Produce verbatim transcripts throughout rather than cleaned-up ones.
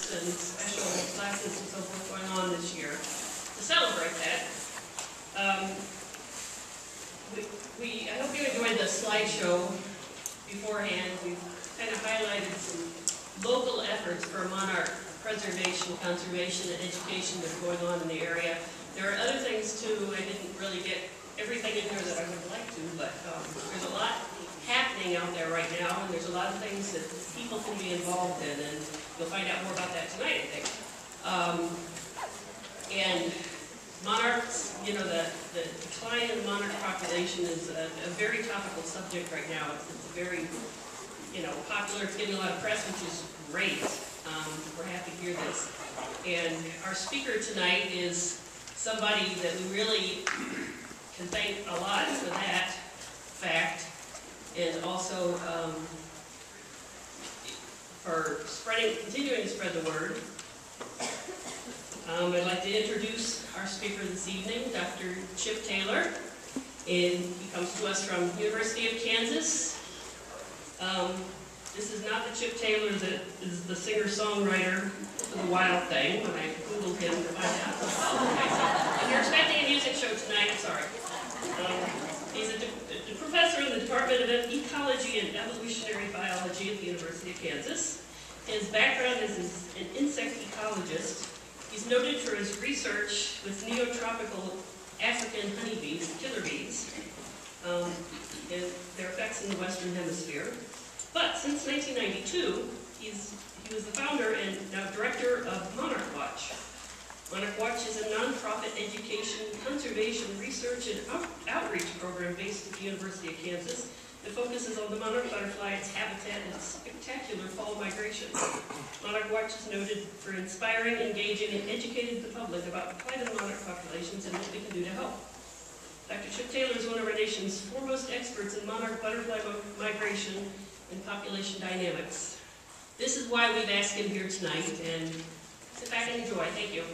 works and special classes and so forth going on this year. To celebrate that, um, we, we, I hope you enjoyed the slideshow beforehand. We've kind of highlighted some local efforts for monarch preservation, conservation, and education that's going on in the area. There are other things too. I didn't really get everything in there that I would like to, but um, there's a lot happening out there right now, and there's a lot of things that people can be involved in, and you'll find out more about that tonight, I think. Um, and monarchs, you know, the, the decline in the monarch population is a, a very topical subject right now. It's, it's very, you know, popular. It's getting a lot of press, which is great. Um, we're happy to hear this. And our speaker tonight is somebody that we really can thank a lot for that fact, and also um, for spreading, continuing to spread the word. Um, I'd like to introduce our speaker this evening, Doctor Chip Taylor, and he comes to us from University of Kansas. Um, this is not the Chip Taylor that is the singer-songwriter for the Wild Thing, when I Googled him to find out. Okay, so if you're expecting a music show tonight, I'm sorry. Um, he's a, a professor in the Department of Ecology and Evolutionary Biology at the University of Kansas. His background is as an insect ecologist. He's noted for his research with neotropical African honeybees, killer bees, um, and their effects in the Western Hemisphere. But since nineteen ninety-two, he's, he was the founder and now Director of Monarch Watch. Monarch Watch is a nonprofit education, conservation, research, and out outreach program based at the University of Kansas that focuses on the monarch butterfly, its habitat, and its spectacular fall migration. Monarch Watch is noted for inspiring, engaging, and educating the public about the plight of monarch populations and what we can do to help. Doctor Chip Taylor is one of our nation's foremost experts in monarch butterfly migration and population dynamics. This is why we've asked him here tonight, and sit back and enjoy. Thank you.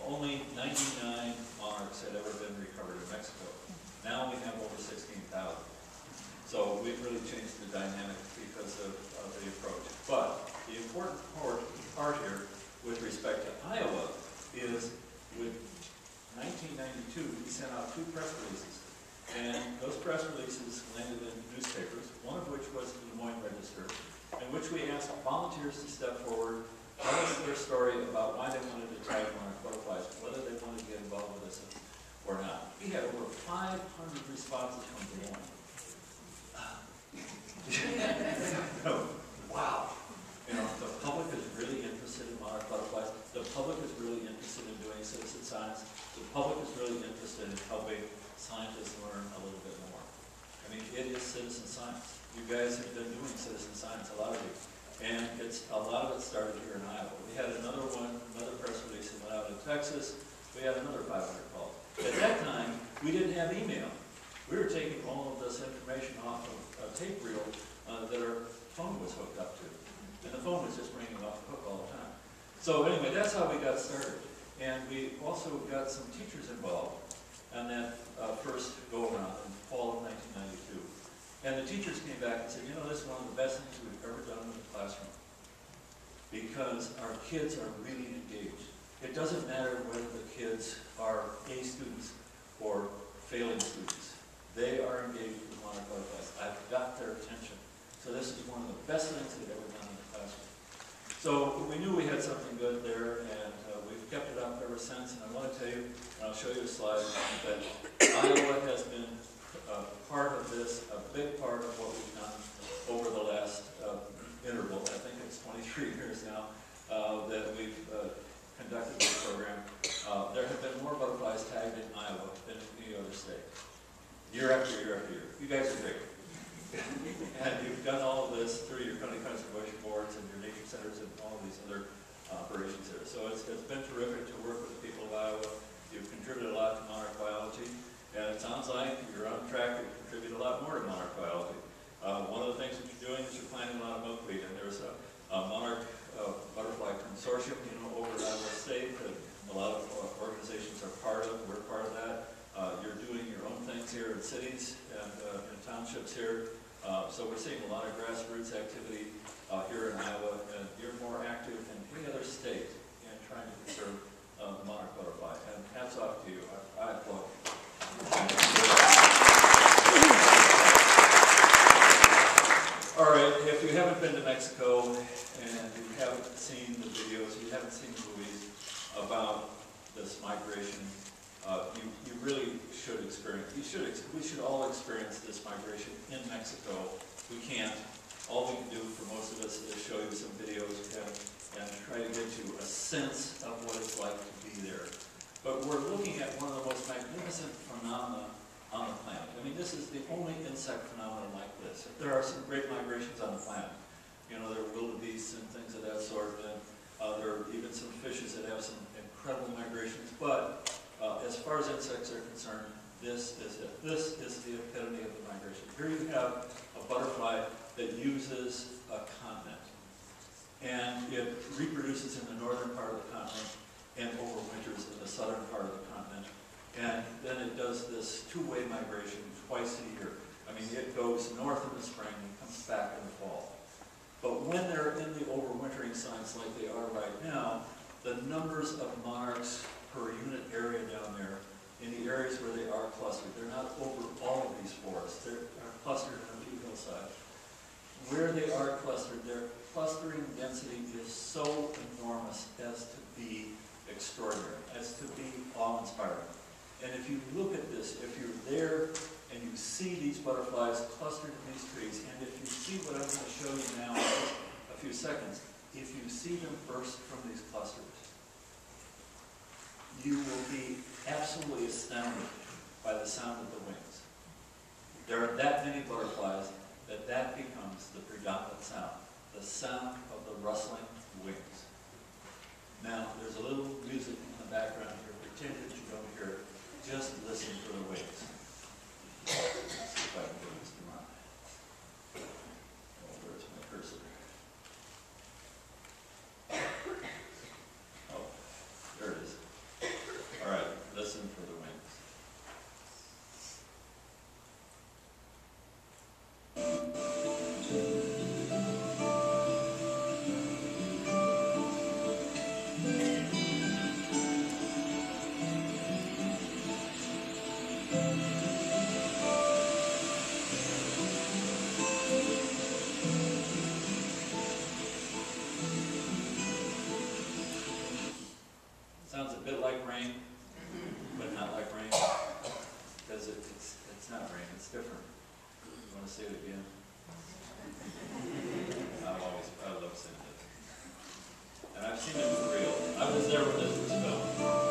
only ninety-nine monarchs had ever been recovered in Mexico. Now we have over sixteen thousand. So we've really changed the dynamic because of, of the approach. But the important part, part here with respect to Iowa is with nineteen ninety-two, we sent out two press releases. And those press releases landed in newspapers, one of which was the Des Moines Register, in which we asked volunteers to step forward, tell us their story about why they wanted to tag monarch butterflies, whether they wanted to get involved with this or not. We had over five hundred responses from Des Moines. Wow. You know, the public is really interested in monarch butterflies. The public is really interested in doing citizen science. The public is really interested in helping scientists learn a little bit more. I mean, it is citizen science. You guys have been doing citizen science, a lot of you. And it's a lot of it started here in Iowa. We had another one, another press release that went out in Texas. We had another five hundred calls. At that time, we didn't have email. We were taking all of this information off of a tape reel uh, that our phone was hooked up to. And the phone was just ringing off the hook all the time. So anyway, that's how we got started. And we also got some teachers involved on that uh, first go-around in fall of nineteen ninety-two. And the teachers came back and said, you know, this is one of the best things we've ever done in the classroom. Because our kids are really engaged. It doesn't matter whether the kids are A students or failing students. They are engaged with monarch butterflies. I've got their attention. So this is one of the best things they've ever done in the classroom. So we knew we had something good there, and uh, we've kept it up ever since. And I want to tell you, and I'll show you a slide, that Iowa has been uh, part of this, a big part of what we've done over the last uh, interval. I think it's twenty-three years now uh, that we've uh, conducted this program. Uh, there have been more butterflies tagged in Iowa than in any other state. Year after year after year. You guys are great. And you've done all of this through your county conservation boards and your nature centers and all of these other operations here. So it's, it's been terrific to work with the people of Iowa. You've contributed a lot to monarch biology, and it sounds like you're on track to contribute a lot more to monarch biology. Uh, one of the things that you're doing is you're planting a lot of milkweed, and there's a, a monarch uh, butterfly consortium, you know, over at Iowa State that a lot of uh, organizations are part of. We're part of that. Uh, you're doing your own things here in cities and uh, in townships here. Uh, so we're seeing a lot of grassroots activity uh, here in Iowa, and you're more active than any other state in trying to conserve uh, the monarch butterfly. And hats off to you. I, I applaud you. All right, if you haven't been to Mexico and you haven't seen the videos, you haven't seen movies about this migration, Uh, you, you really should experience, you should, ex we should all experience this migration in Mexico. We can't. All we can do for most of us is show you some videos and, and try to get you a sense of what it's like to be there. But we're looking at one of the most magnificent phenomena on the planet. I mean, this is the only insect phenomenon like this. There are some great migrations on the planet. You know, there are wildebeests and things of that sort, and uh, there are even some fishes that have some incredible migrations, but Uh, as far as insects are concerned, this is it. This is the epitome of the migration. Here you have a butterfly that uses a continent, and it reproduces in the northern part of the continent and overwinters in the southern part of the continent. And then it does this two-way migration twice a year. I mean, it goes north in the spring and comes back in the fall. But when they're in the overwintering signs like they are right now, the numbers of monarchs per unit area down there, in the areas where they are clustered. They're not over all of these forests. They're clustered on a few hillsides. Where they are clustered, their clustering density is so enormous as to be extraordinary, as to be awe-inspiring. And if you look at this, if you're there and you see these butterflies clustered in these trees, and if you see what I'm going to show you now in just a few seconds, if you see them burst from these clusters, you will be absolutely astounded by the sound of the wings. There are that many butterflies that that becomes the predominant sound, the sound of the rustling wings. Now, there's a little music in the background here. Pretend that you don't hear it. Just listen for the wings. Let's see if I can get this to run. Oh, where's my cursor? Oh, there it is. listen for the wings. Sounds a bit like rain, but not like rain, because it, it's, it's not rain, it's different. You want to say it again? I've always, I love saying it. And I've seen it for real. I was there when this was filmed.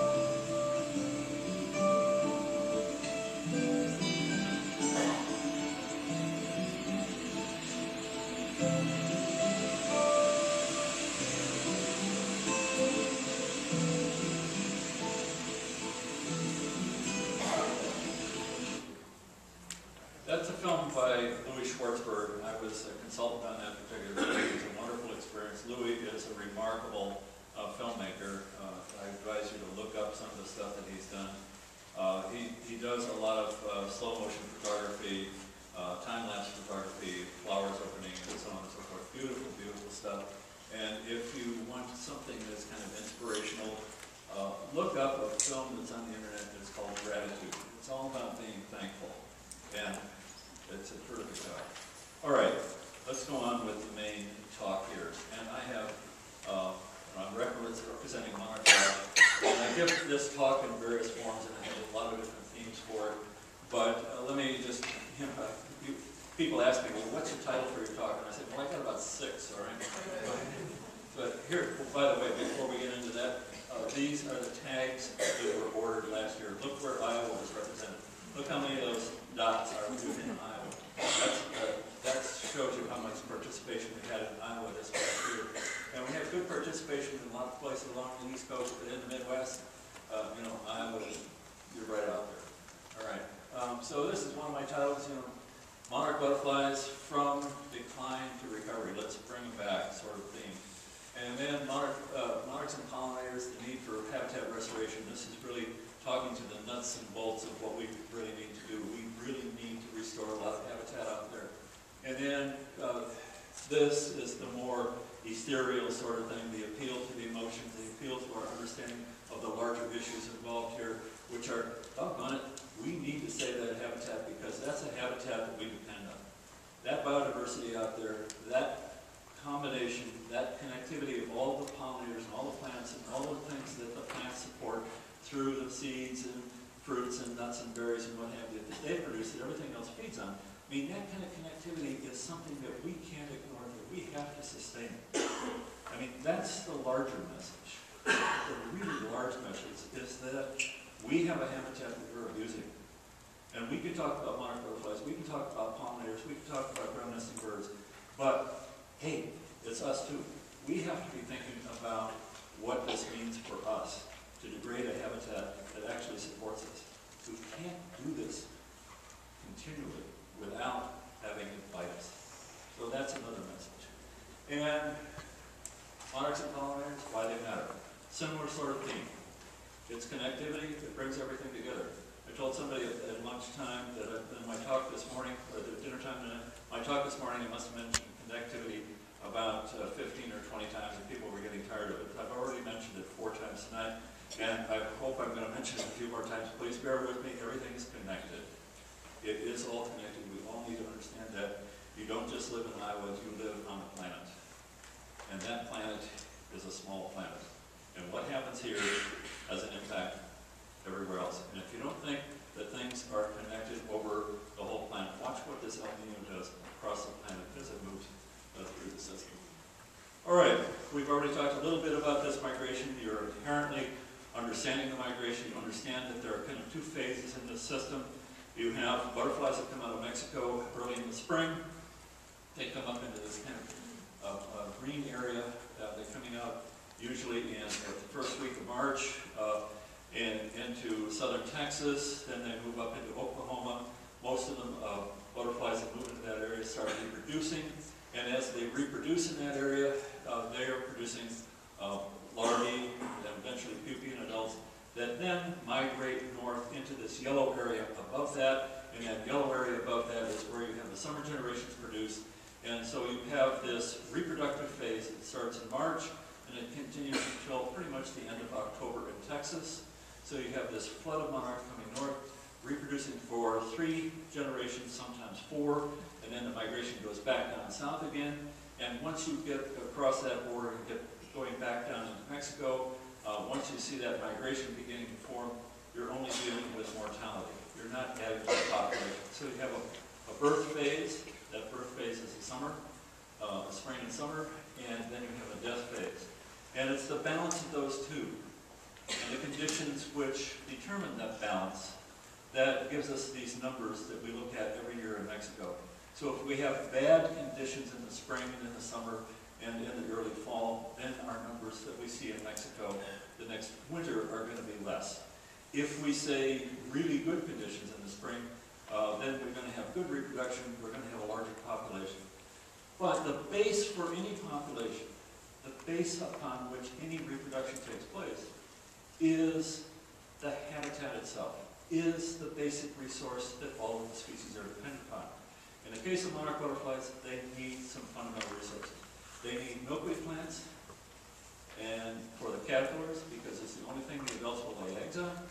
That's a film by Louis Schwartzberg. I was a consultant on that particular film. It was a wonderful experience. Louis is a remarkable uh, filmmaker. Uh, I advise you to look up some of the stuff that he's done. Uh, he, he does a lot of uh, slow motion photography, uh, time-lapse photography, flowers opening, and so on and so forth. Beautiful, beautiful stuff. And if you want something that's kind of inspirational, uh, look up a film that's on the internet that's called Gratitude. It's all about being thankful. And it's a terrific job. All right, let's go on with the main talk here. And I have, uh, I'm representing Monarch Watch, and I give this talk in various forms, and I have a lot of different themes for it. But uh, let me just, you know, you, people ask me, well, what's your title for your talk? And I said, well, I got about six, all right? But, but here, by the way, before we get into that, uh, these are the tags that were ordered last year. Look where Iowa was represented. Look how many of those dots are within Iowa. That's, uh, that shows you how much participation we had in Iowa this past year. And we had good participation in a lot of places along the East Coast, but in the Midwest, uh, you know, Iowa, you're right out there. All right. Um, so this is one of my titles, you know, Monarch Butterflies from Decline to Recovery. Let's bring them back, sort of theme. And then monarch, uh, Monarchs and Pollinators, the need for habitat restoration. This is really talking to the nuts and bolts of what we really need to do. We really need to restore a lot of habitat out there. And then uh, this is the more ethereal sort of thing, the appeal to the emotions, the appeal to our understanding of the larger issues involved here, which are, doggone it, we need to save that habitat because that's a habitat that we depend on. That biodiversity out there, that combination, that connectivity of all the pollinators and all the plants and all the things that the plants support through the seeds and fruits and nuts and berries and what have you that they produce that everything else feeds on. I mean, that kind of connectivity is something that we can't ignore, that we have to sustain. I mean, that's the larger message. The really large message is that we have a habitat that we're abusing. And we can talk about monarch butterflies, we can talk about pollinators, we can talk about ground nesting birds, but hey, it's us too. We have to be thinking about what this means for us to degrade a habitat that actually supports us. We can't do this continually without having it bite us. So that's another message. And monarchs and pollinators, why they matter. Similar sort of theme. It's connectivity that brings everything together. I told somebody at, at lunchtime that I, in my talk this morning, or the dinner time, my talk this morning, I must have mentioned connectivity about uh, fifteen or twenty times, and people were getting tired of it. I've already mentioned it four times tonight, and I hope I'm going to mention it a few more times. Please bear with me. Everything is connected. It is all connected. We all need to understand that you don't just live in Iowa, you live on a planet. And that planet is a small planet. And what happens here has an impact everywhere else. And if you don't think that things are connected over the whole planet, watch what this El Nino does across the planet as it moves uh, through the system. All right, we've already talked a little bit about this migration. You're inherently understanding the migration. You understand that there are kind of two phases in this system. You have butterflies that come out of Mexico early in the spring. They come up into this kind of uh, uh, green area. Uh, they're coming out usually in uh, the first week of March uh, and into southern Texas. Then they move up into Oklahoma. Most of them, uh, butterflies that move into that area start reproducing. And as they reproduce in that area, uh, they are producing uh, larvae and eventually pupae and adults that then migrate north into this yellow area above that, and that yellow area above that is where you have the summer generations produced. And so you have this reproductive phase that starts in March, and it continues until pretty much the end of October in Texas. So you have this flood of monarchs coming north, reproducing for three generations, sometimes four, and then the migration goes back down south again. And once you get across that border and get going back down into Mexico, uh, once you see that migration beginning to form, you're only dealing with mortality. You're not adding to the population. So you have a, a birth phase. That birth phase is the summer, uh, spring and summer, and then you have a death phase. And it's the balance of those two, and the conditions which determine that balance, that gives us these numbers that we look at every year in Mexico. So if we have bad conditions in the spring and in the summer and in the early fall, then our numbers that we see in Mexico the next winter are going to be less. If we say really good conditions in the spring, Uh, then we're going to have good reproduction, we're going to have a larger population. But the base for any population, the base upon which any reproduction takes place, is the habitat itself, is the basic resource that all of the species are dependent upon. In the case of monarch butterflies, they need some fundamental resources. They need milkweed plants, and for the caterpillars, because it's the only thing the adults will lay eggs on.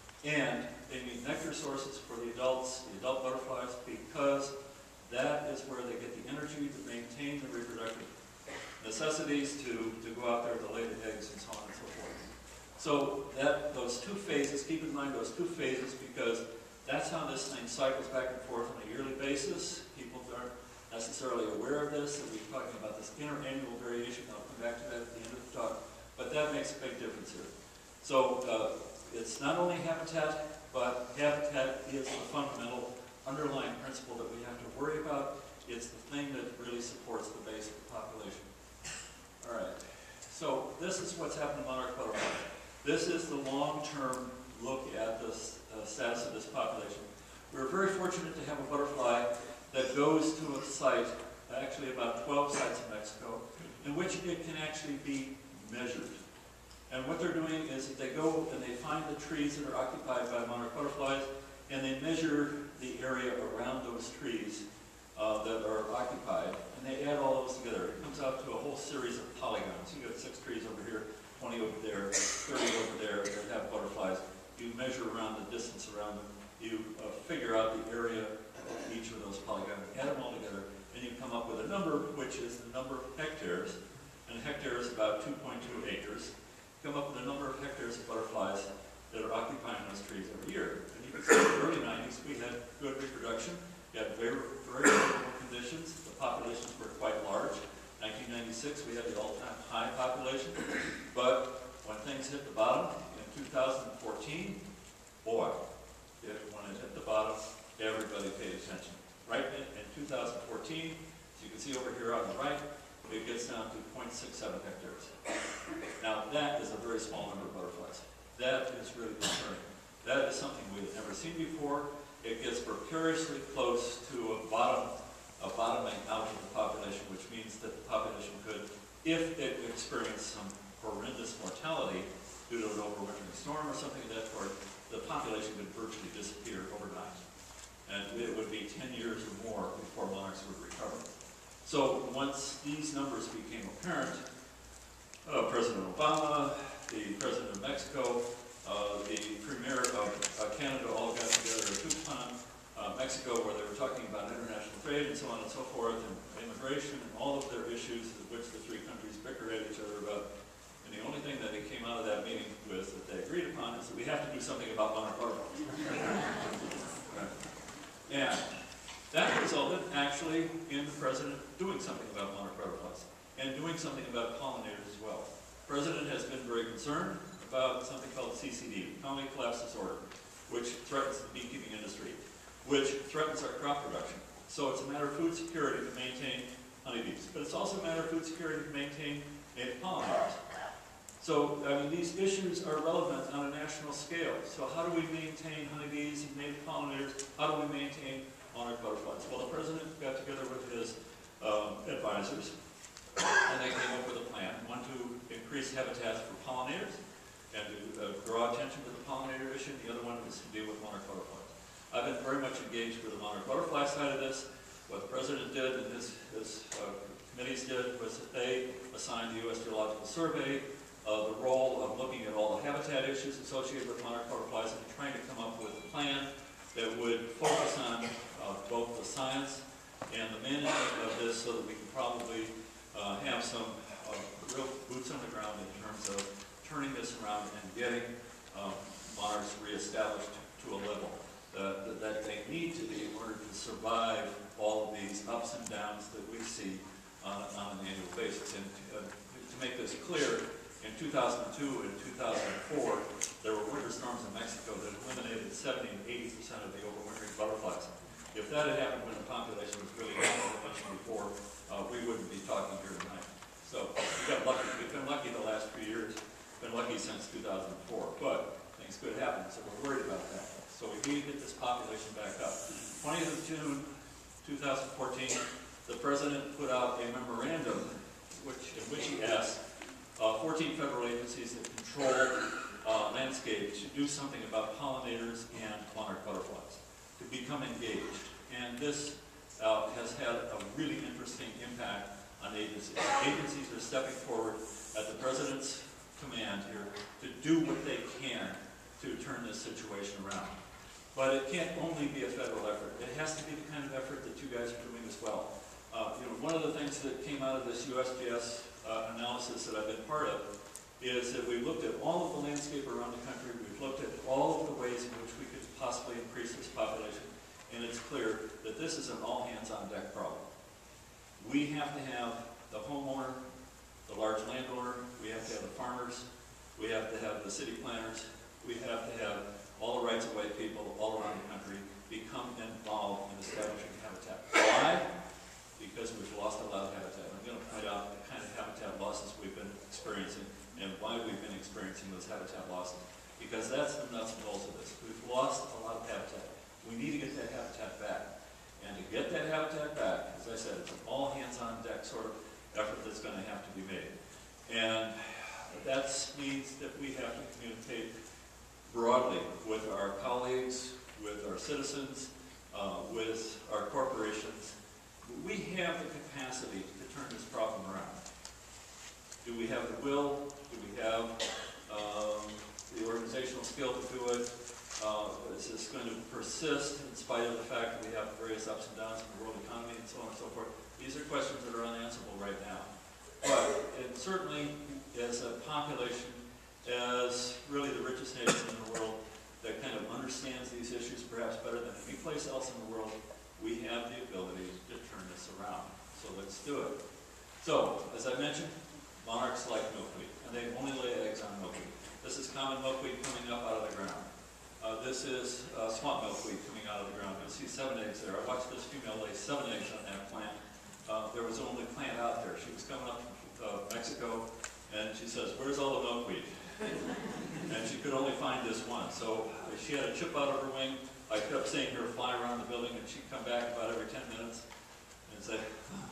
And they need nectar sources for the adults, the adult butterflies, because that is where they get the energy to maintain the reproductive necessities to, to go out there to lay the eggs and so on and so forth. So that those two phases, keep in mind those two phases, because that's how this thing cycles back and forth on a yearly basis. People aren't necessarily aware of this, that we're talking about this interannual variation. I'll come back to that at the end of the talk, but that makes a big difference here. So uh, it's not only habitat, but habitat is the fundamental underlying principle that we have to worry about. It's the thing that really supports the base of the population. All right, so this is what's happened to monarch butterflies. This is the long-term look at the uh, status of this population. We're very fortunate to have a butterfly that goes to a site, actually about twelve sites in Mexico, in which it can actually be measured. And what they're doing is that they go and they find the trees that are occupied by monarch butterflies, and they measure the area around those trees uh, that are occupied, and they add all those together. It comes out to a whole series of polygons. You got six trees over here, twenty over there, thirty over there that have butterflies. You measure around the distance around them. You uh, figure out the area of each of those polygons, add them all together, and you come up with a number, which is the number of hectares, and a hectare is about two point two acres. Come up with a number of hectares of butterflies that are occupying those trees every year. And you can see in the early nineties we had good reproduction, we had very, very favorable conditions, the populations were quite large. nineteen ninety-six we had the all-time high population, but when things hit the bottom in two thousand fourteen, boy, it, when it hit the bottom, everybody paid attention. Right in, in two thousand fourteen, as you can see over here on the right, it gets down to zero point six seven hectares. Now that is a very small number of butterflies. That is really concerning. That is something we've never seen before. It gets precariously close to a bottom, a bottoming out of the population, which means that the population could, if it experienced some horrendous mortality due to an overwintering storm or something of that sort, the population could virtually disappear overnight. And it would be ten years or more before monarchs would recover. So once these numbers became apparent, uh, President Obama, the President of Mexico, uh, the Premier of uh, Canada all got together at Tucson, uh, Mexico, where they were talking about international trade and so on and so forth, and immigration and all of their issues which the three countries bicker at each other about. And the only thing that they came out of that meeting with that they agreed upon is that we have to do something about monarch butterflies. Right. And that resulted actually in the president doing something about monarch butterflies and doing something about pollinators as well. The president has been very concerned about something called C C D, colony collapse disorder, which threatens the beekeeping industry, which threatens our crop production. So it's a matter of food security to maintain honeybees, but it's also a matter of food security to maintain native pollinators. So, I mean, these issues are relevant on a national scale. So how do we maintain honeybees and native pollinators? How do we maintain monarch butterflies? Well, the president got together with his um, advisors, and they came up with a plan. One, to increase habitats for pollinators, and to uh, draw attention to the pollinator issue, and the other one is to deal with monarch butterflies. I've been very much engaged with the monarch butterfly side of this. What the President did and his, his uh, committees did was that they assigned the U S Geological Survey uh, the role of looking at all the habitat issues associated with monarch butterflies and trying to come up with a plan that would focus on uh, both the science and the management of this so that we can probably uh, have some uh, real boots on the ground in terms of turning this around and getting um, monarchs reestablished to a level uh, that, that they need to be in order to survive all of these ups and downs that we see on, on an annual basis. And to, uh, to make this clear, in two thousand two and two thousand four, there were winter storms in Mexico that eliminated seventy and eighty percent of the overwintering butterflies. If that had happened when the population was really down much before, uh, we wouldn't be talking here tonight. So we got lucky. We've been lucky the last few years. Been lucky since two thousand four, but things could happen, so we're worried about that. So we need to get this population back up. twentieth of June, two thousand fourteen, the President put out a memorandum which, in which he asked uh, fourteen federal agencies that control uh, landscape to do something about pollinators and monarch butterflies, to become engaged. And this uh, has had a really interesting impact on agencies. Agencies are stepping forward at the President's command here to do what they can to turn this situation around. But it can't only be a federal effort. It has to be the kind of effort that you guys are doing as well. Uh, you know, one of the things that came out of this U S G S uh, analysis that I've been part of is that we've looked at all of the landscape around the country. We've looked at all of the ways in which we could possibly increase this population. And it's clear that this is an all-hands-on-deck problem. We have to have the homeowner, the large landowner, we have to have the farmers, we have to have the city planners, we have to have all the rights-of-way people all around the country become involved in establishing habitat. Why? Because we've lost a lot of habitat. I'm going to point out the kind of habitat losses we've been experiencing and why we've been experiencing those habitat losses. Because that's the nuts and bolts of this. We've lost a lot of habitat. We need to get that habitat back. And to get that habitat back, as I said, it's an all-hands-on-deck sort of effort that's going to have to be made. And that means that we have to communicate broadly with our colleagues, with our citizens, uh, with our corporations. We have the capacity to turn this problem around. Do we have the will? Do we have um, the organizational skill to do it? Uh, is this going to persist in spite of the fact that we have various ups and downs in the world economy and so on and so forth? These are questions that are unanswerable right now. But it certainly, as a population, as really the richest nation in the world that kind of understands these issues perhaps better than any place else in the world, we have the ability to turn this around. So let's do it. So, as I mentioned, monarchs like milkweed, and they only lay eggs on milkweed. This is common milkweed coming up out of the ground. Uh, this is uh, swamp milkweed coming out of the ground. You'll see seven eggs there. I watched this female lay seven eggs on that plant. Uh, there was only plant out there. She was coming up from uh, Mexico, and she says, "Where's all the milkweed?" And she could only find this one. So uh, she had a chip out of her wing. I kept seeing her fly around the building, and she'd come back about every ten minutes and say, oh,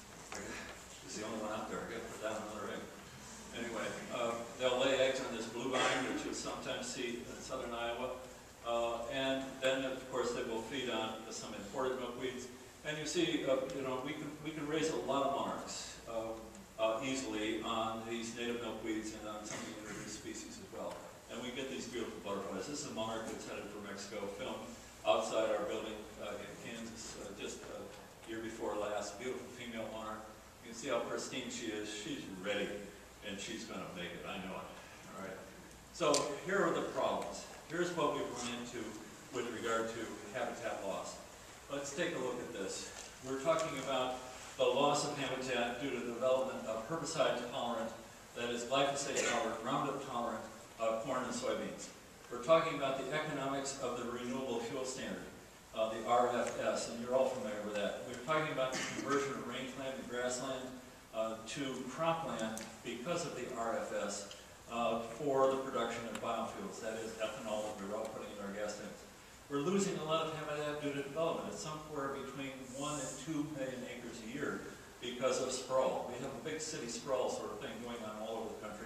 "She's the only one out there. I got to put down another egg." Anyway, uh, they'll lay eggs on this blue vine, which you sometimes see in southern Iowa. Uh, and then, of course, they will feed on some imported milkweeds. And you see, uh, you know, we can, we can raise a lot of monarchs uh, uh, easily on these native milkweeds and on some of the introduced species as well. And we get these beautiful butterflies. This is a monarch that's headed for Mexico, filmed outside our building uh, in Kansas uh, just a year before last. Beautiful female monarch. You can see how pristine she is. She's ready, and she's going to make it. I know it. All right. So here are the problems. Here's what we've run into with regard to habitat loss. Let's take a look at this. We're talking about the loss of habitat due to the development of herbicide tolerant, that is glyphosate tolerant, Roundup tolerant, uh, corn and soybeans. We're talking about the economics of the renewable fuel standard, uh, the R F S, and you're all familiar with that. We're talking about the conversion of rangeland and grassland uh, to cropland because of the R F S uh, for the production of biofuels, that is ethanol that we're all putting in our gas tanks. We're losing a lot of habitat due to development. It's somewhere between one and two million acres a year because of sprawl. We have a big city sprawl sort of thing going on all over the country,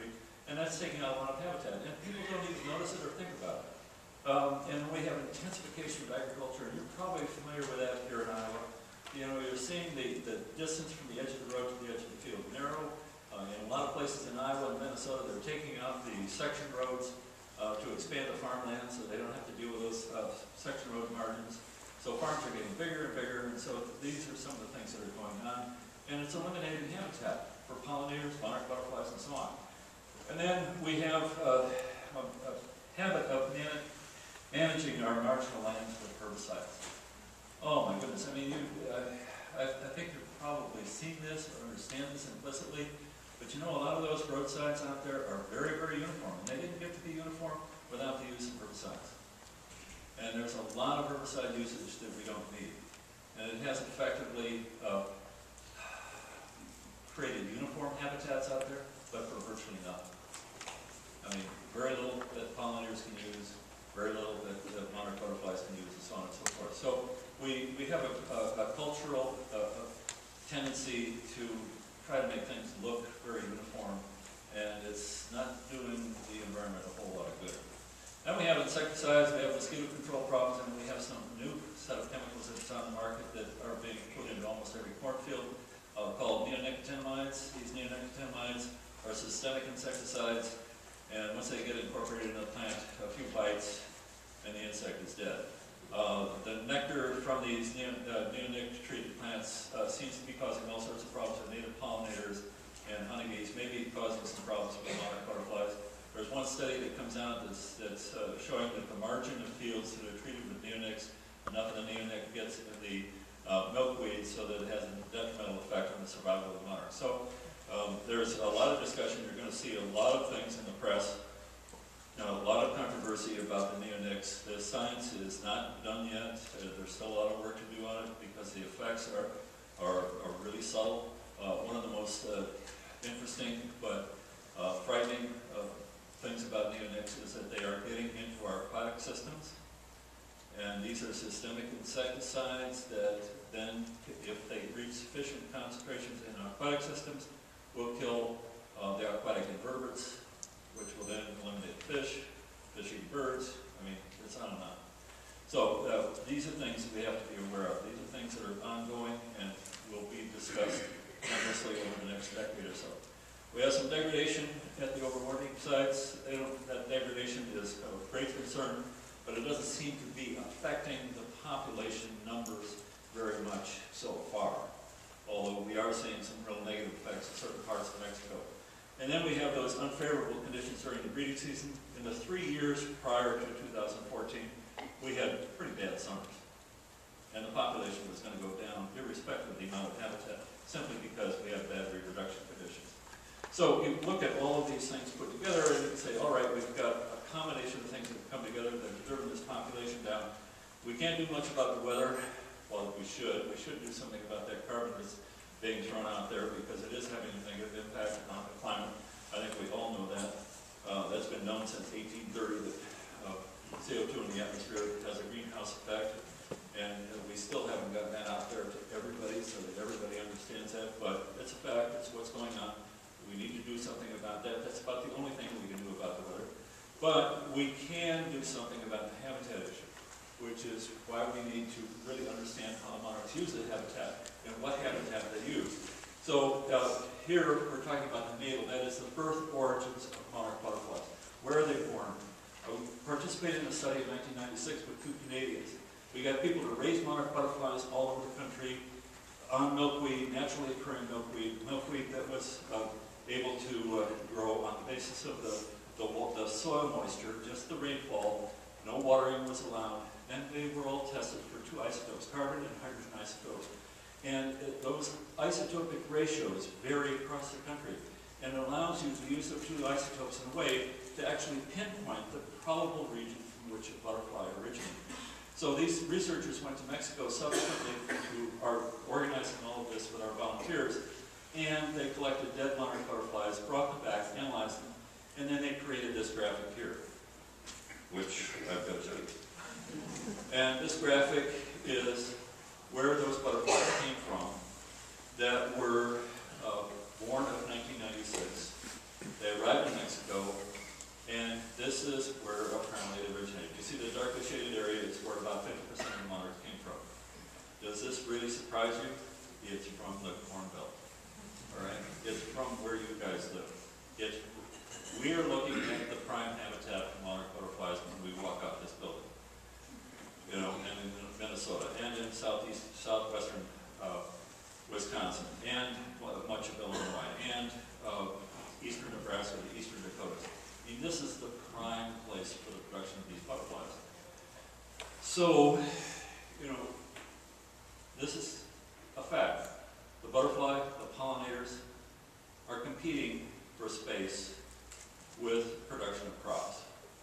and that's taking out a lot of habitat, and people don't even notice it or think about it. Um, and we have intensification of agriculture, and you're probably familiar with that here in Iowa. You know, you're seeing the, the distance from the edge of the road to the edge of the field narrow. Uh, in a lot of places in Iowa and Minnesota, they're taking out the section roads uh, to expand the farmland so they don't have to deal with those uh, section road margins. So farms are getting bigger and bigger, and so these are some of the things that are going on. And it's eliminating habitat for pollinators, monarch butterflies, and so on. And then we have uh, a, a habit of man managing our marginal lands with herbicides. Oh my goodness, I mean, you, uh, I, I think you've probably seen this or understand this implicitly, but you know a lot of those roadsides out there are very, very uniform. And they didn't get to be uniform without the use of herbicides. And there's a lot of herbicide usage that we don't need. And it has effectively uh, created uniform habitats out there, but for virtually nothing. I mean, very little that pollinators can use, very little that, that monarch butterflies can use, and so on and so forth. So we, we have a, a, a cultural uh, a tendency to try to make things look very uniform, and it's not doing the environment a whole lot of good. Then we have insecticides, we have mosquito control problems, and we have some new set of chemicals that's on the market that are being put into almost every cornfield uh, called neonicotinoids. These neonicotinoids are systemic insecticides, and once they get incorporated in the plant, a few bites, and the insect is dead. Uh, the nectar from these neo, uh, neonic-treated plants uh, seems to be causing all sorts of problems with native pollinators and honeybees, maybe causing some problems with monarch butterflies. There's one study that comes out that's, that's uh, showing that the margin of fields that are treated with neonics, enough of the neonic gets in the uh, milkweed so that it has a detrimental effect on the survival of the monarch. So um, there's a lot of discussion. You're going to see a lot of things in the press. Now, a lot of controversy about the neonics. The science is not done yet. Uh, there's still a lot of work to do on it because the effects are, are, are really subtle. Uh, one of the most uh, interesting but uh, frightening uh, things about neonics is that they are getting into our aquatic systems. And these are systemic insecticides that then, if they reach sufficient concentrations in our aquatic systems, will kill uh, the aquatic invertebrates, which will then eliminate fish, fish eat birds. I mean, it's on and on. So uh, these are things that we have to be aware of. These are things that are ongoing and will be discussed endlessly over the next decade or so. We have some degradation at the overwintering sites. They don't, that degradation is of great concern, but it doesn't seem to be affecting the population numbers very much so far, although we are seeing some real negative effects in certain parts of Mexico. And then we have those unfavorable conditions during the breeding season. In the three years prior to two thousand fourteen, we had pretty bad summers. And the population was going to go down irrespective of the amount of habitat, simply because we have bad reproduction conditions. So you look at all of these things put together and you can say, all right, we've got a combination of things that have come together that have driven this population down. We can't do much about the weather. Well, we should. We should do something about that carbon that's being thrown out there because it is having a negative impact on the climate. I think we all know that. Uh, that's been known since eighteen thirty that uh, C O two in the atmosphere has a greenhouse effect, and uh, we still haven't gotten that out there to everybody so that everybody understands that, but it's a fact. It's what's going on. We need to do something about that. That's about the only thing we can do about the weather. But we can do something about the habitat issue, which is why we need to really understand how monarchs use the habitat and what habitat they use. So uh, here we're talking about the natal, that is the birth origins of monarch butterflies. Where are they born? Uh, we participated in a study in nineteen ninety-six with two Canadians. We got people to raise monarch butterflies all over the country on milkweed, naturally occurring milkweed, milkweed that was uh, able to uh, grow on the basis of the, the, the soil moisture, just the rainfall. No watering was allowed. And they were all tested for two isotopes, carbon and hydrogen isotopes. And it, those isotopic ratios vary across the country. And it allows you to use the two isotopes in a way to actually pinpoint the probable region from which a butterfly originated. So these researchers went to Mexico subsequently who are organizing all of this with our volunteers. And they collected dead monarch butterflies, brought them back, analyzed them, and then they created this graphic here, which I've got to show you. And this graphic is where those butterflies came from that were uh, born of nineteen ninety-six They arrived in Mexico, and this is where apparently it originated. You see the darkly shaded area is where about fifty percent of the monarchs came from. Does this really surprise you? It's from the Corn Belt. All right? It's from where you guys live. It's, we are looking at the prime habitat for monarch butterflies when we walk out this building. You know, and in Minnesota, and in southeast, southwestern uh, Wisconsin, and well, much of Illinois, and uh, eastern Nebraska, the eastern Dakotas. I mean, this is the prime place for the production of these butterflies. So, you know, this is a fact. The butterfly, the pollinators, are competing for space with production of crops.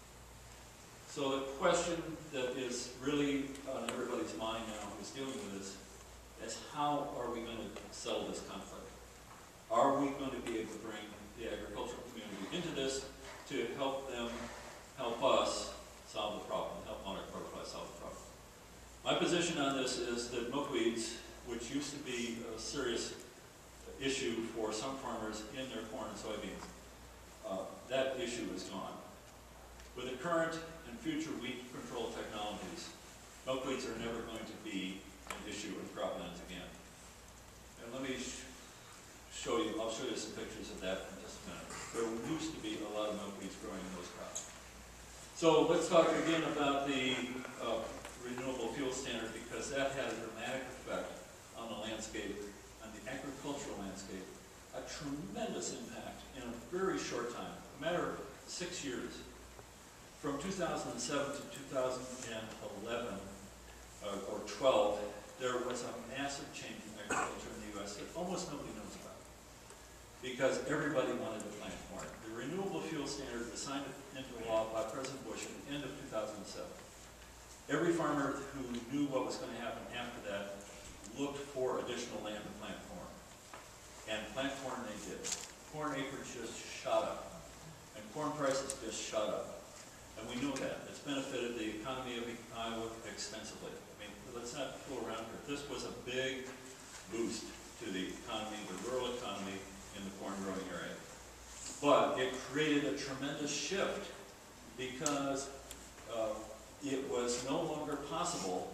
So the question that is really on everybody's mind now who's dealing with this is how are we going to settle this conflict? Are we going to be able to bring the agricultural community into this to help them, help us solve the problem, help monarch butterflies solve the problem? My position on this is that milkweeds, which used to be a serious issue for some farmers in their corn and soybeans, uh, that issue is gone. With the current and future weed control technologies, milkweeds are never going to be an issue in croplands again. And let me sh show you, I'll show you some pictures of that in just a minute. There used to be a lot of milkweeds growing in those crops. So let's talk again about the uh, renewable fuel standard, because that had a dramatic effect on the landscape, on the agricultural landscape, a tremendous impact in a very short time, a matter of six years. From two thousand seven to two thousand eleven, uh, or twelve, there was a massive change in agriculture in the U S that almost nobody knows about, because everybody wanted to plant corn. The renewable fuel standard was signed into law by President Bush at the end of two thousand seven. Every farmer who knew what was going to happen after that looked for additional land to plant corn. And plant corn they did. Corn acreage just shot up. And corn prices just shot up. And we know that. It's benefited the economy of Iowa extensively. I mean, let's not fool around here. This was a big boost to the economy, the rural economy in the corn growing area. But it created a tremendous shift because uh, it was no longer possible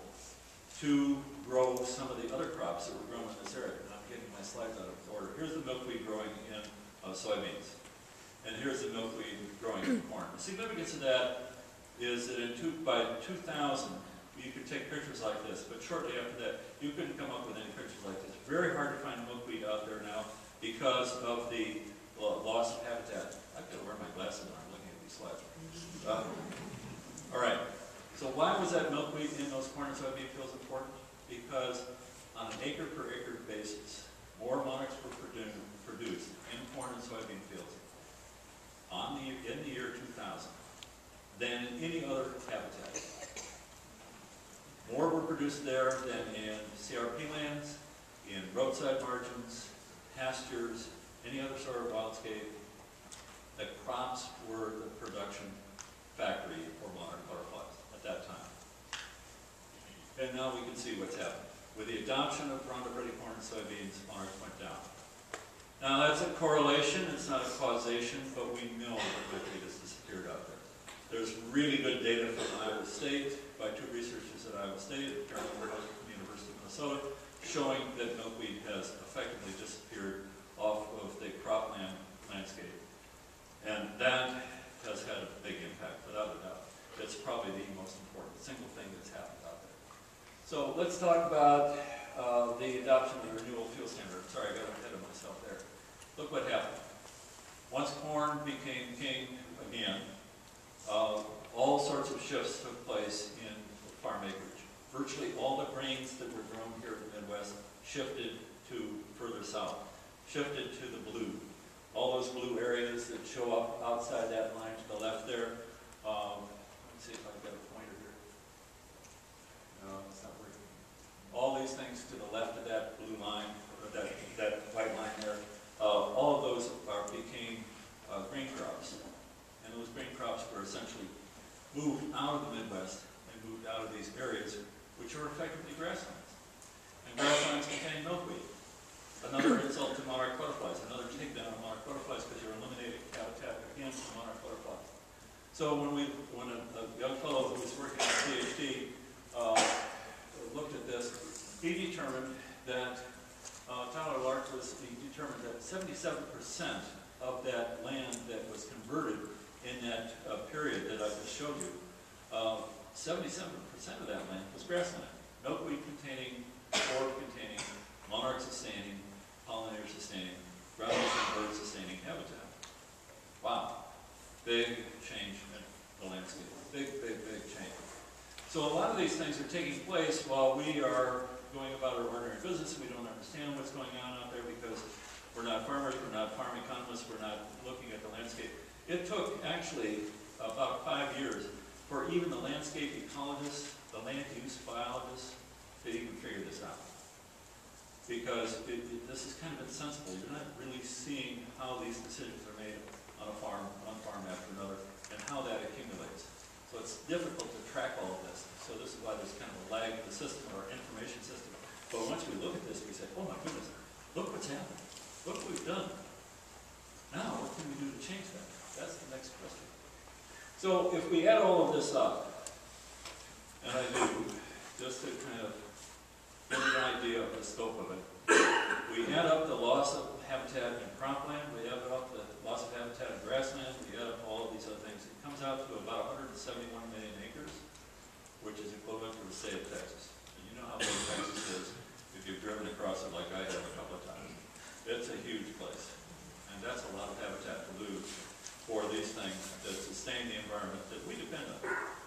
to grow some of the other crops that were grown in this area. And I'm getting my slides out of order. Here's the milkweed growing in uh, soybeans. And here's the milkweed growing in corn. The significance of that is that in two, by two thousand, you could take pictures like this, but shortly after that, you couldn't come up with any pictures like this. Very hard to find milkweed out there now because of the uh, loss of habitat. I've got to wear my glasses when I'm looking at these slides. Uh, all right. So why was that milkweed in those corn and soybean fields important? Because on an acre per acre basis, more monarchs were produ produced in corn and soybean fields on the, in the year two thousand than in any other habitat. More were produced there than in C R P lands, in roadside margins, pastures, any other sort of wildscape. The crops were the production factory for monarch butterflies at that time. And now we can see what's happened. With the adoption of Roundup Ready corn and soybeans, monarchs went down. Now that's a correlation, it's not a causation, but we know that milkweed has disappeared out there. There's really good data from Iowa State by two researchers at Iowa State, Kirkwood from the University of Minnesota, showing that milkweed has effectively disappeared off of the cropland landscape. And that has had a big impact, without a doubt. It's probably the most important single thing that's happened out there. So let's talk about uh, the adoption of the renewable fuel standard. Sorry, I got ahead of myself there. Look what happened. Once corn became king again, uh, all sorts of shifts took place in farm acreage. Virtually all the grains that were grown here in the Midwest shifted to further south, shifted to the blue. All those blue areas that show up outside that line to the left there. Um, let me see if I can get a pointer here. No, it's not working. All these things to the left of that blue line, or that, that white line there, uh, all of those are, became uh, grain crops. And those grain crops were essentially moved out of the Midwest and moved out of these areas, which are effectively grasslands. And grasslands contain milkweed. Another insult to monarch butterflies, another takedown of monarch butterflies because you're eliminating habitat So when we, when a, a young fellow who was working on a PhD uh, looked at this, he determined that uh, Tyler Lark was, he determined that seventy-seven percent of that land that was converted in that uh, period that I just showed you, uh, seventy-seven percent of that land was grassland. Milkweed containing, forb containing, monarch sustaining, pollinator sustaining, ground and bird sustaining habitat. Wow. Big change in the landscape. Big, big, big change. So a lot of these things are taking place while we are going about our ordinary business. We don't understand what's going on out there because we're not farmers, we're not farm economists, we're not looking at the landscape. It took actually about five years for even the landscape ecologists, the land use biologists, to even figure this out. Because it, it, this is kind of insensible. You're not really seeing how these decisions are made on a farm, one farm after another, and how that accumulates. So it's difficult to track all of this. So this is why there's kind of a lag in the system, or information system. But once we look at this, we say, oh my goodness, look what's happened. Look what we've done. Now, what can we do to change that? That's the next question. So if we add all of this up, and I do, just to kind of get an idea of the scope of it, we add up the loss of habitat in cropland, we add up the loss of habitat in grassland, we add up all of these other things. It comes out to about one hundred seventy-one million acres, which is equivalent to the state of Texas. And you know how big Texas is if you've driven across it like I have a couple of times. It's a huge place. And that's a lot of habitat to lose for these things that sustain the environment that we depend on.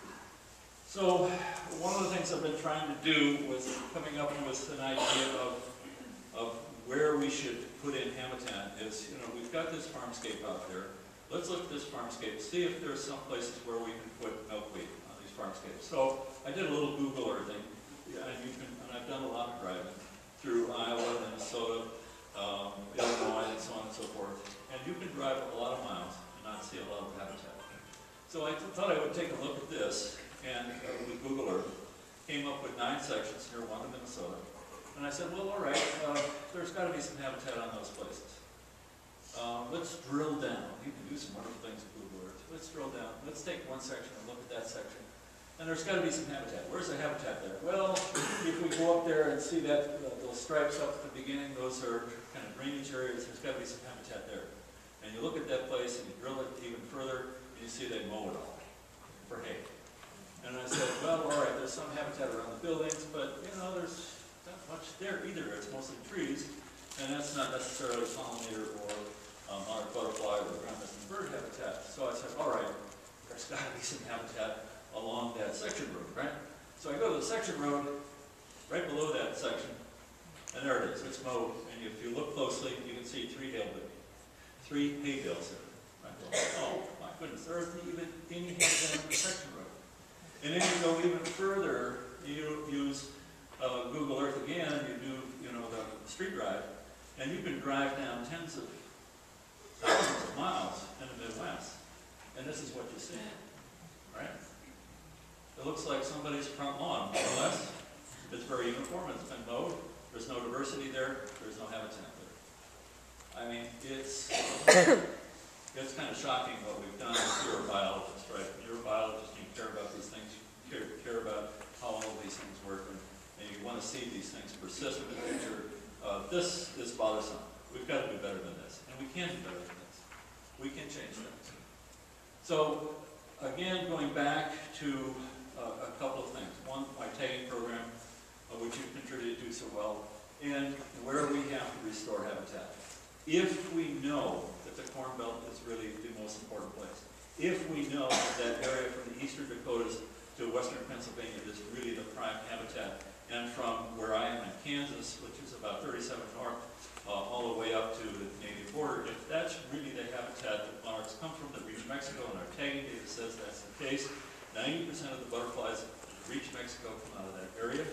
So one of the things I've been trying to do was coming up with an idea of, of where we should put in habitat is, you know, we've got this farmscape out there. Let's look at this farmscape, see if there's some places where we can put milkweed on these farmscapes. So I did a little Google earthing, and, you can, and I've done a lot of driving through Iowa, Minnesota, um, Illinois, and so on and so forth. And you can drive a lot of miles and not see a lot of habitat. So I thought I would take a look at this, and uh, with Google Earth, came up with nine sections here, one in Minnesota. And I said, well, all right, uh, there's got to be some habitat on those places. Um, let's drill down. You can do some wonderful things with Google Earth. Let's drill down. Let's take one section and look at that section. And there's got to be some habitat. Where's the habitat there? Well, if we go up there and see that uh, those stripes up at the beginning, those are kind of drainage areas. There's got to be some habitat there. And you look at that place and you drill it even further, and you see they mow it all for hay. And I said, well, all right, there's some habitat around the buildings, but you know, there's not much there either. It's mostly trees, and that's not necessarily pollinator or um, monarch butterfly or ground nesting bird habitat. So I said, all right, there's got to be some habitat along that section road, right? So I go to the section road, right below that section, and there it is. It's mowed, and if you look closely, you can see three hay bales, three hay bales there. Right? Oh my goodness, there isn't even any habitat on the section road. And then you go even further, you use uh, Google Earth again, you do, you know, the street drive, and you can drive down tens of thousands of miles in the Midwest, and this is what you see, right? It looks like somebody's front lawn, more or less. It's very uniform, it's been mowed, there's no diversity there, there's no habitat there. I mean, it's, it's kind of shocking what we've done if you're a biologist, right? You're a biologist, you care about these things, you care, care about how all of these things work, and, and you want to see these things persist in the future. Uh, this is bothersome. We've got to do better than this, and we can do better than this. We can change things. So, again, going back to uh, a couple of things. One, my tagging program, uh, which you've contributed to so well, and where we have to restore habitat. If we know that the Corn Belt is really the most important place, if we know that area from the eastern Dakotas to western Pennsylvania is really the prime habitat, and from where I am in Kansas, which is about thirty-seven north, uh, all the way up to the Canadian border, if that's really the habitat that monarchs come from that reach Mexico, and our tagging data says that's the case, ninety percent of the butterflies that reach Mexico come out of that area.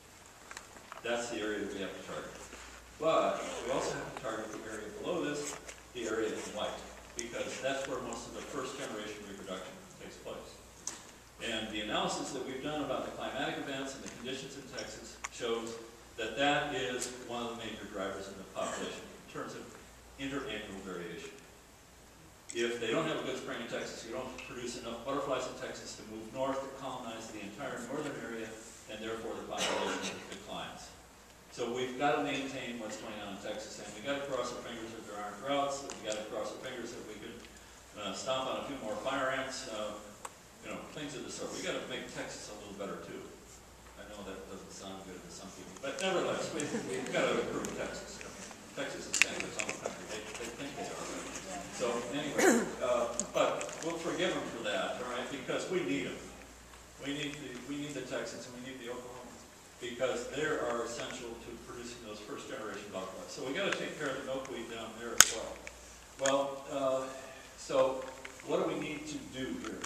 That's the area that we have to target. But we also have to target the area below this, the area in white, because that's where most of the first generation reproduction takes place. And the analysis that we've done about the climatic events and the conditions in Texas shows that that is one of the major drivers in the population in terms of interannual variation. If they don't have a good spring in Texas, you don't produce enough butterflies in Texas to move north to colonize the entire northern area, and therefore the population declines. So we've got to maintain what's going on in Texas, and we've got to cross our fingers that there aren't droughts, we've got to cross our fingers that we could uh, stomp on a few more fire ants, uh, you know, things of the sort. We've got to make Texas a little better too. I know that doesn't sound good to some people, but nevertheless, we, we've got to improve Texas. Texas is kind of its own country. They, they think they are. So anyway, uh, but we'll forgive them for that, all right, because we need them. We need the, we need the Texans and we need the Oklahomans because they are essential to producing those first generation butterflies. So we got to take care of the milkweed down there as well. Well, uh, so what do we need to do here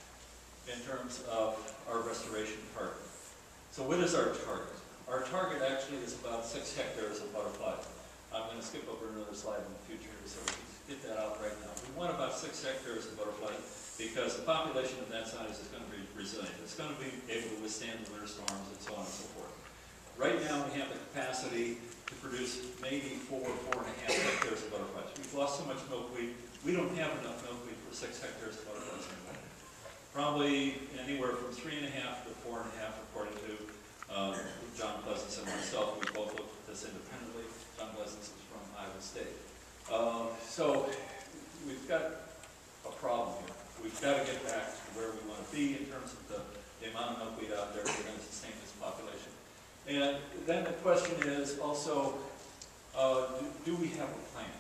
in terms of our restoration target? So what is our target? Our target actually is about six hectares of butterflies. I'm going to skip over another slide in the future so we can get that out right now. We want about six hectares of butterflies because the population of that size is going to be resilient. It's going to be able to withstand the winter storms and so on and so forth. Right now we have the capacity to produce maybe four, four and a half hectares of butterflies. We've lost so much milkweed, we don't have enough milkweed for six hectares of butterflies anymore. Probably anywhere from three and a half to four and a half according to uh, John Pleasance and myself. We both looked at this independently. John Pleasance is from Iowa State. Uh, so we've got a problem here. We've got to get back to where we want to be in terms of the, the amount of milkweed out there we're going to sustain this population. And then the question is also, uh, do, do we have a plan?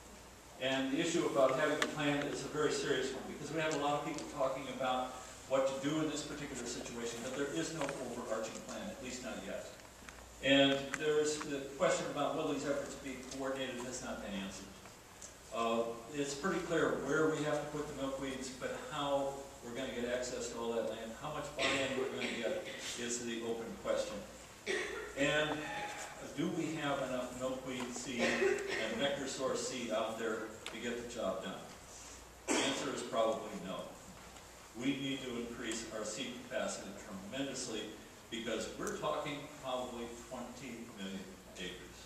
And the issue about having a plan is a very serious one because we have a lot of people talking about what to do in this particular situation, but there is no overarching plan, at least not yet. And there's the question about will these efforts be coordinated has not been answered. Uh, it's pretty clear where we have to put the milkweeds, but how we're going to get access to all that land, how much buy-in we're going to get is the open question. And do we have enough milkweed seed and nectar source seed out there to get the job done? The answer is probably no. We need to increase our seed capacity tremendously because we're talking probably twenty million acres.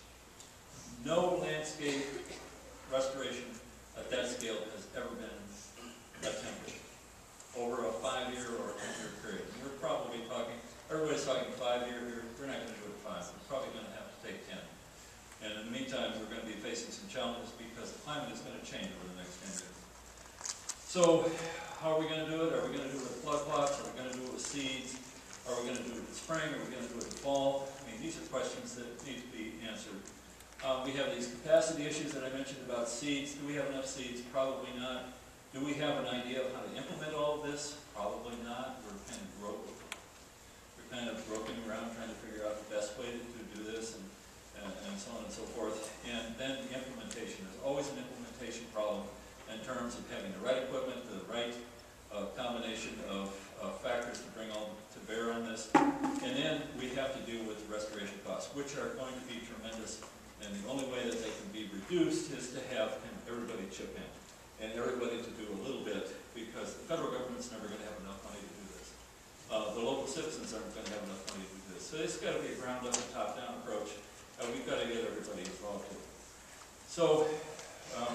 No landscape restoration at that scale has ever been attempted over a five-year or a ten-year period. And we're probably talking, everybody's talking five-year here, we're not going to do it five, we're probably going to have to take ten. And in the meantime, we're going to be facing some challenges because the climate is going to change over the next ten years. So, how are we going to do it? Are we going to do it with flood plots? Are we going to do it with seeds? Are we going to do it in spring? Are we going to do it in fall? I mean, these are questions that need to be answered. Um, we have these capacity issues that I mentioned about seeds. Do we have enough seeds? Probably not. Do we have an idea of how to implement all of this? Probably not. We're kind of groping, we're kind of groping around trying to figure out the best way to, to do this and, and, and so on and so forth. And then the implementation. There's always an implementation problem in terms of having the right equipment, the right uh, combination of uh, factors to bring all to bear on this. And then we have to deal with the restoration costs, which are going to be tremendous. And the only way that they can be reduced is to have everybody chip in and everybody to do a little bit because the federal government's never going to have enough money to do this. Uh, the local citizens aren't going to have enough money to do this. So it's got to be a ground-up and top-down approach. And we've got to get everybody involved too. So, um,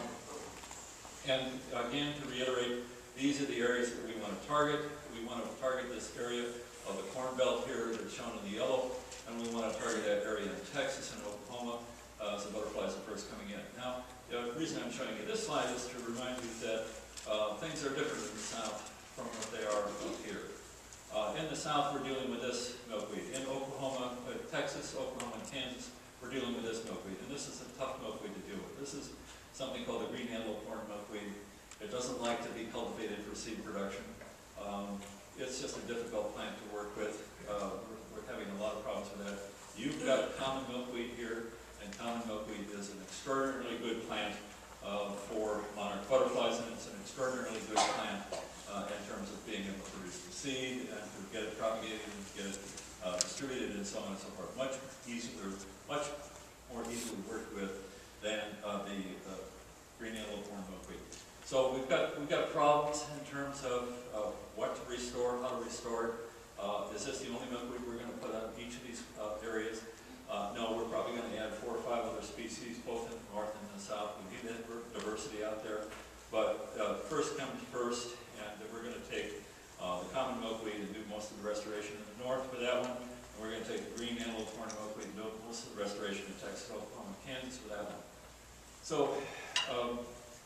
and again, to reiterate, these are the areas that we want to target. We want to target this area of the Corn Belt here that's shown in the yellow, and we want to target that area in Texas and Oklahoma uh, as the butterflies are first coming in. Now, the reason I'm showing you this slide is to remind you that uh, things are different in the South from what they are up here. Uh, in the South, we're dealing with this milkweed. In Oklahoma, uh, Texas, Oklahoma, and Kansas, we're dealing with this milkweed, and this is a tough milkweed to deal with. This is something called the green antelope horn milkweed. It doesn't like to be cultivated for seed production. Um, it's just a difficult plant to work with. Uh, we're, we're having a lot of problems with that. You've got common milkweed here, and common milkweed is an extraordinarily good plant uh, for monarch butterflies, and it's an extraordinarily good plant uh, in terms of being able to produce the seed and to get it propagated and get it uh, distributed and so on and so forth. Much easier, much more easily worked with than uh, the uh, green antelope horn milkweed. So we've got we've got problems in terms of uh, what to restore, how to restore it. Uh, is this the only milkweed we're going to put on each of these uh, areas? Uh, no, we're probably going to add four or five other species, both in the north and the south. We need that diversity out there. But uh, Texas, Oklahoma, Kansas for that one. So, um,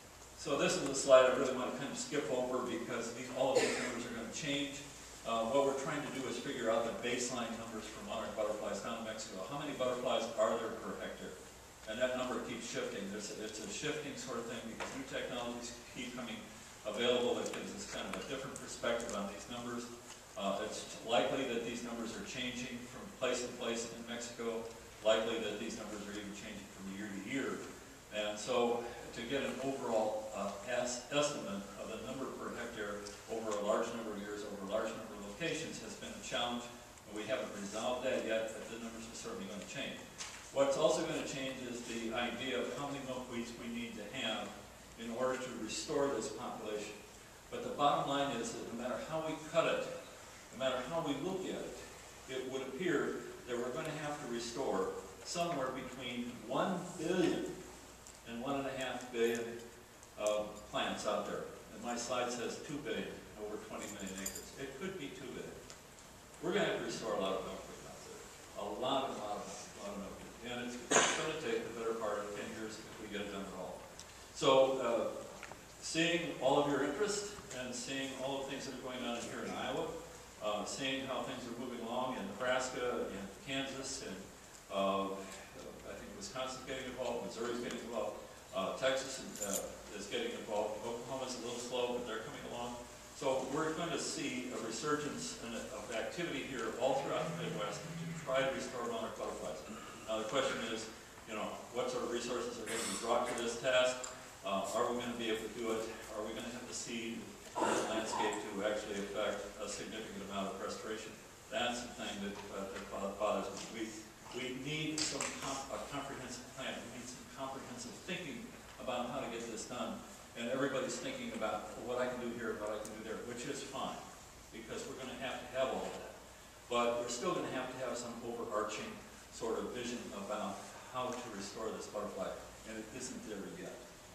so this is a slide I really want to kind of skip over because these, all of these numbers are going to change. Uh, what we're trying to do is figure out the baseline numbers for monarch butterflies down in Mexico. How many butterflies are there per hectare? And that number keeps shifting. There's a, it's a shifting sort of thing because new technologies keep coming available that gives us kind of a different perspective on these numbers. Uh, it's likely that these numbers are changing from place to place in Mexico, likely that these numbers are even changing from year to year. And so to get an overall uh, es estimate of the number per hectare over a large number of years, over a large number of locations has been a challenge. And we haven't resolved that yet, but the numbers are certainly going to change. What's also going to change is the idea of how many milkweeds we need to have in order to restore this population. But the bottom line is that no matter how we cut it, no matter how we look at it, it would appear that we're going to have to restore somewhere between one billion and one and a half billion uh, plants out there. And my slide says two billion, over twenty million acres. It could be two billion. We're going to have to restore a lot of milkweed out there. A lot, a lot of, a lot of milkweed. And it's, it's going to take the better part of ten years if we get it done at all. So, uh, seeing all of your interest and seeing all the things that are going on here in Iowa, uh, seeing how things are moving along in Nebraska and Kansas, and uh, I think Wisconsin's getting involved, Missouri's getting involved, uh, Texas uh, is getting involved, Oklahoma's a little slow, but they're coming along. So we're going to see a resurgence in, of activity here all throughout the Midwest to try to restore monarch butterflies. Now the question is, you know, what sort of resources are going to be brought to this task? Uh, are we going to be able to do it? Are we going to have the seed the landscape to actually affect a significant amount of restoration? That's the thing that, uh, that bothers me. We, we need some comp a comprehensive plan. We need some comprehensive thinking about how to get this done. And everybody's thinking about what I can do here and what I can do there, which is fine, because we're going to have to have all of that. But we're still going to have to have some overarching sort of vision about how to restore this butterfly, and it isn't there yet.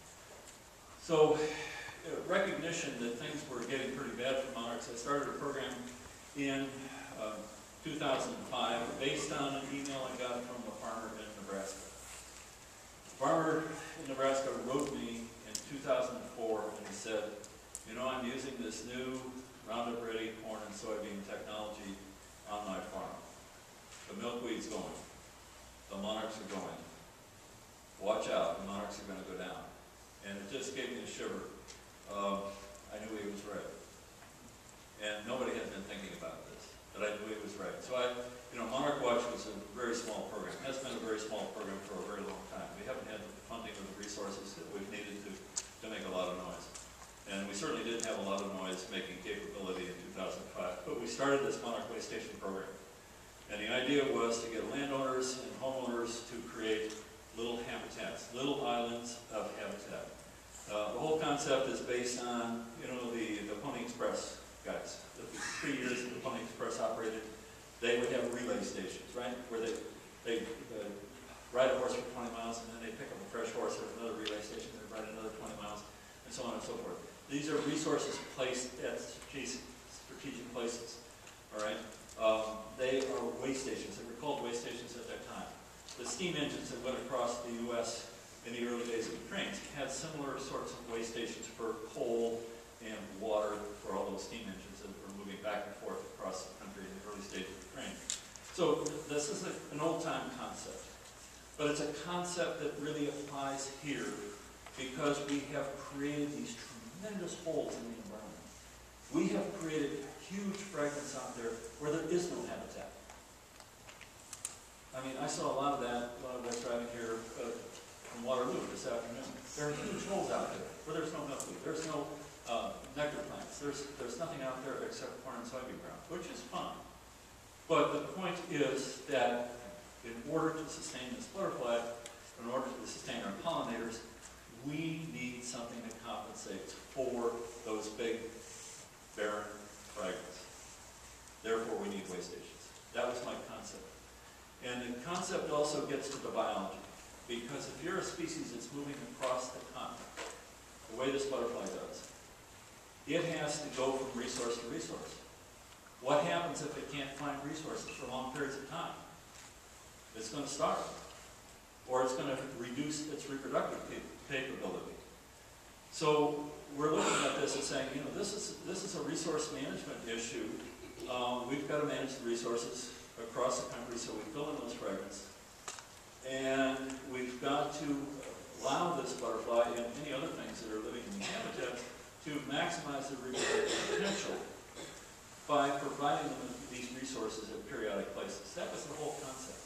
So, uh, recognition that things were getting pretty bad for monarchs, I started a program in uh, two thousand five based on an email I got from a farmer in Nebraska. The farmer in Nebraska wrote me in two thousand four and he said, you know, I'm using this new Roundup Ready corn and soybean technology on my farm. The milkweed's going. The monarchs are going. Watch out, the monarchs are going to go down. And it just gave me a shiver. Um, I knew he was right. And nobody had been thinking about this, but I knew he was right. So I, you know, Monarch Watch was a very small program. It has been a very small program for a very long time. We haven't had the funding or the resources that we've needed to, to make a lot of noise. And we certainly didn't have a lot of noise making capability in two thousand five. But we started this Monarch Way Station program. And the idea was to get landowners and homeowners to create little habitats, little islands of habitat. Uh, the whole concept is based on, you know, the, the Pony Express guys. The three years that the Pony Express operated, they would have relay stations, right? Where they, they uh, ride a horse for twenty miles and then they pick up a fresh horse at another relay station, they ride another twenty miles, and so on and so forth. These are resources placed at strategic, strategic places, all right? Um, they are way stations. They were called way stations at that time. The steam engines that went across the U S in the early days of the trains had similar sorts of way stations for coal and water for all those steam engines that were moving back and forth across the country in the early stages of the train. So this is a, an old-time concept, but it's a concept that really applies here because we have created these tremendous holes in the environment. We have created huge fragments out there where there is no habitat. I mean, I saw a lot of that when I was driving here uh, from Waterloo this afternoon. There are huge holes out there where there's no milkweed, there's no uh, nectar plants, there's, there's nothing out there except corn and soybean ground, which is fine. But the point is that in order to sustain this butterfly, in order to sustain our pollinators, we need something that compensates for those big, barren fragments. Therefore, we need way stations. That was my concept. And the concept also gets to the biology. Because if you're a species that's moving across the continent, the way this butterfly does, it has to go from resource to resource. What happens if it can't find resources for long periods of time? It's going to starve. or it's going to reduce its reproductive capability. So we're looking at this and saying, you know, this is, this is a resource management issue. Um, we've got to manage the resources across the country so we fill in those fragments. And we've got to allow this butterfly and any other things that are living in the habitat to maximize their reproductive potential by providing them with these resources at periodic places. That was the whole concept.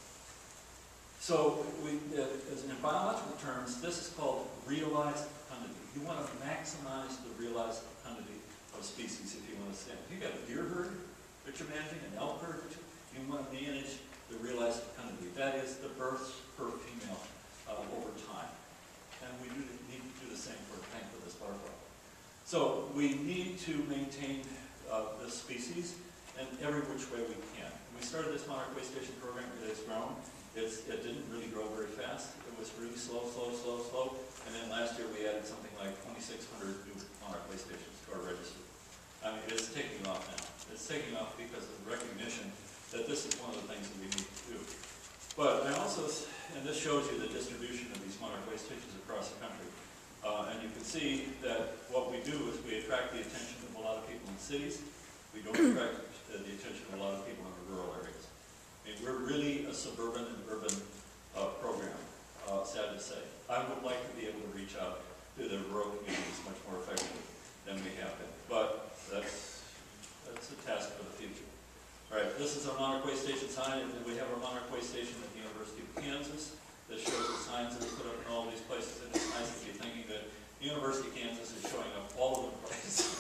So we, uh, as in biological terms, this is called realized fecundity. You want to maximize the realized fecundity of species if you want to stand. If you've got a deer herd that you're managing, an elk herd, you want to manage the realized fecundity. That is the births per female uh, over time. And we do need to do the same for, for this butterfly. So we need to maintain uh, this species in every which way we can. When we started this Monarch Way Station program, it has grown. It's, it didn't really grow very fast. It was really slow, slow, slow, slow. And then last year we added something like twenty-six hundred new Monarch Way Stations to our registry. I mean, it's taking off now. It's taking off because of the recognition that this is one of the things that we need to do. But I also, and this shows you the distribution of these Monarch Way Stations across the country. Uh, and you can see that what we do is we attract the attention of a lot of people in cities. We don't attract the attention of a lot of people in the rural areas. I mean, we're really a suburban and urban uh, program, uh, sad to say. I would like to be able to reach out to the rural communities much more effectively than we have been. But that's, that's a task for the future. All right, this is our Monarch Way Station sign, and we have our Monarch Way Station at the University of Kansas that shows the signs that we put up in all these places. And it's nice to be thinking that the University of Kansas is showing up all over the place.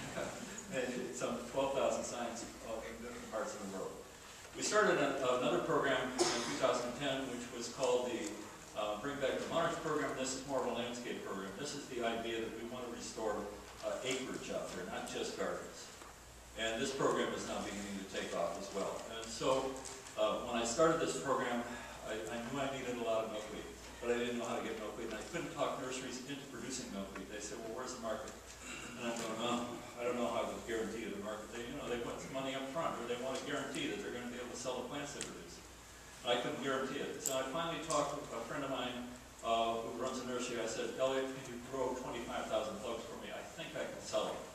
And it's some twelve thousand signs in different parts of the world. We started a, another program in two thousand ten, which was called the uh, Bring Back the Monarchs program. This is more of a landscape program. This is the idea that we want to restore uh, acreage out there, not just gardens. And this program is now beginning to take off as well. And so uh, when I started this program, I, I knew I needed a lot of milkweed, but I didn't know how to get milkweed. And I couldn't talk nurseries into producing milkweed. They said, well, where's the market? And I'm going, oh, I don't know how to guarantee you the market. They, you know, they put some money up front, or they want to guarantee that they're going to be able to sell the plants they produce. And I couldn't guarantee it. So I finally talked with a friend of mine uh, who runs a nursery. I said, Elliot, can you grow twenty-five thousand plugs for me? I think I can sell them.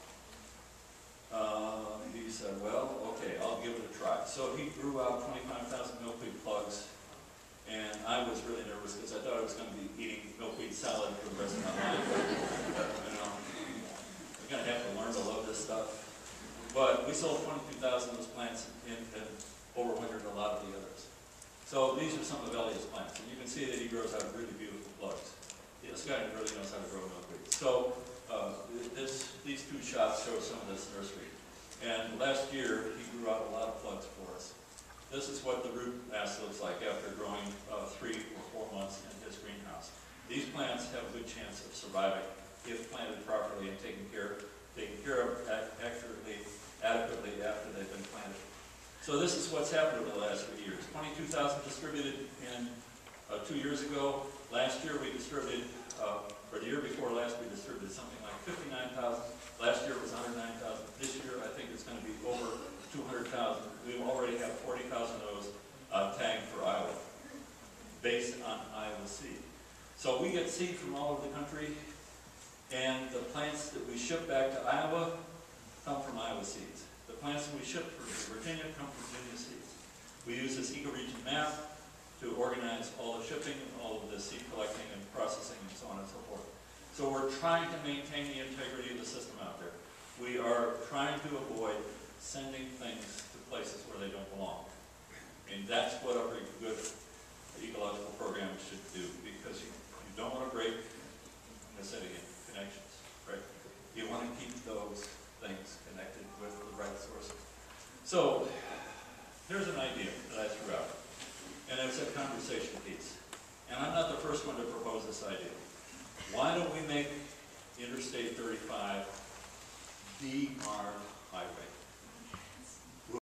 Uh, he said, well, okay, I'll give it a try. So he grew out twenty-five thousand milkweed plugs, and I was really nervous because I thought I was going to be eating milkweed salad for the rest of my life. You know, I'm going to have to learn to love this stuff. But we sold twenty-two thousand of those plants and, and overwintered a lot of the others. So these are some of Elliot's plants, and you can see that he grows out really beautiful plugs. Yeah, this guy really knows how to grow milkweed. So uh, this, these two shots show some of this nursery. And last year, he grew out a lot of plugs for us. This is what the root mass looks like after growing uh, three or four months in his greenhouse. These plants have a good chance of surviving if planted properly and taken care, taken care of accurately, adequately after they've been planted. So this is what's happened over the last three years. twenty-two thousand distributed in uh, two years ago. Last year we distributed, uh, or the year before last we distributed something like fifty-nine thousand. Last year it was one hundred nine thousand. This year I think it's going to be over two hundred thousand. We already have forty thousand of those uh, tagged for Iowa, based on Iowa seed. So we get seed from all over the country, and the plants that we ship back to Iowa come from Iowa seeds. The plants that we ship from Virginia come from Virginia seeds. We use this ecoregion map to organize all the shipping and all of the seed collecting and processing and so on and so forth. So we're trying to maintain the integrity of the system out there. We are trying to avoid sending things to places where they don't belong. And that's what a good ecological program should do, because you, you don't want to break, I'm going to say it again, connections, right? You want to keep those things connected with the right sources. So here's an idea that I threw out, and it's a conversation piece. And I'm not the first one to propose this idea. Why don't we make Interstate thirty-five the Monarch Highway?